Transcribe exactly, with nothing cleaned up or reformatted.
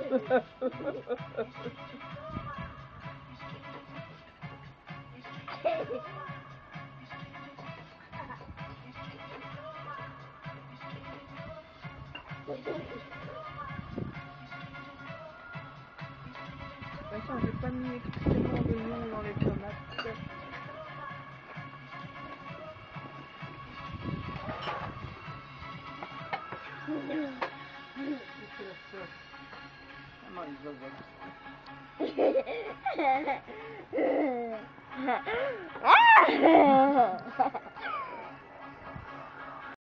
Attends, j'ai pas mis expressément le nom dans les tomates. Maman, il va voir.